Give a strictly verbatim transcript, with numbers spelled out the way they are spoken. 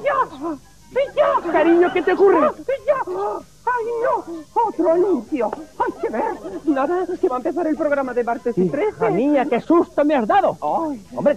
¡Ya! ¡Ya! Cariño, ¿qué te ocurre? ¡Ya! ¡Ay, no! ¡Otro anuncio! ¡Hay que ver! Nada, que va a empezar el programa de martes y trece. Hija mía, qué susto me has dado. Ay. Hombre,